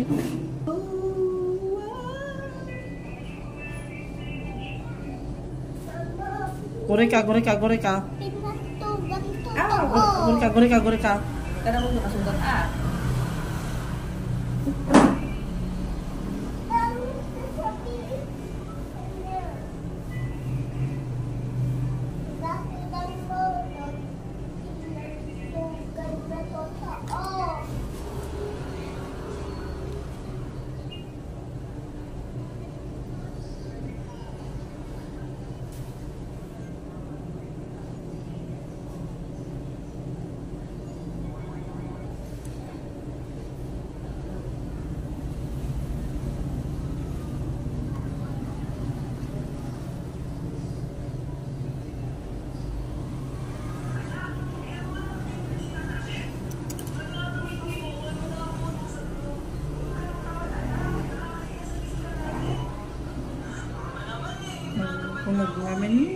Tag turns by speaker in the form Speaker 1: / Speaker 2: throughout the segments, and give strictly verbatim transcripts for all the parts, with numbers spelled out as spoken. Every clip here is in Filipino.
Speaker 1: langit. Guri ka, guri ka, guri ka.
Speaker 2: Ah,
Speaker 1: guri ka, guri ka, guri ka.
Speaker 2: Karena mo nakasugat ah.
Speaker 1: Kunog namin ni.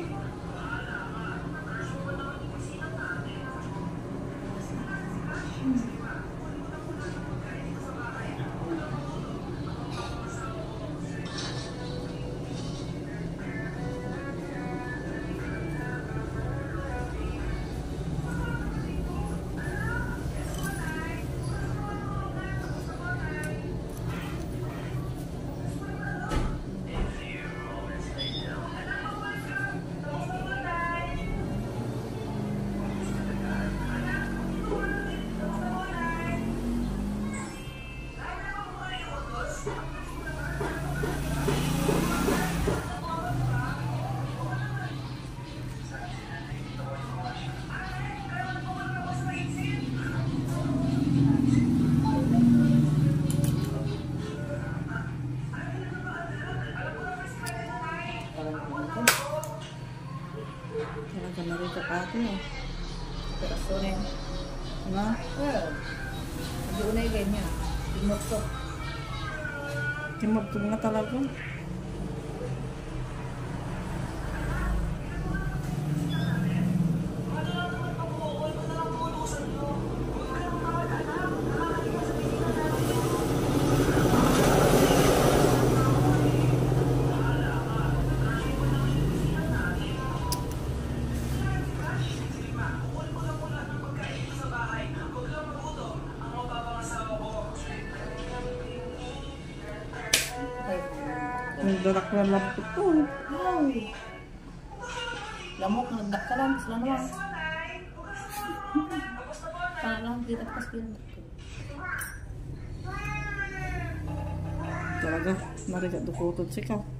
Speaker 1: Talaga na rin kapati eh.
Speaker 2: Peraso rin.
Speaker 1: Ano?
Speaker 2: Well, hindi unay ganyan. Timot to.
Speaker 1: Timog to nga talaga. Ang darak na lampot to.
Speaker 2: Wow. Lamok, nagdak ka lang. Sila naman. Para lang, dito pas pinag.
Speaker 1: Talaga, narigat dukutot siya ka.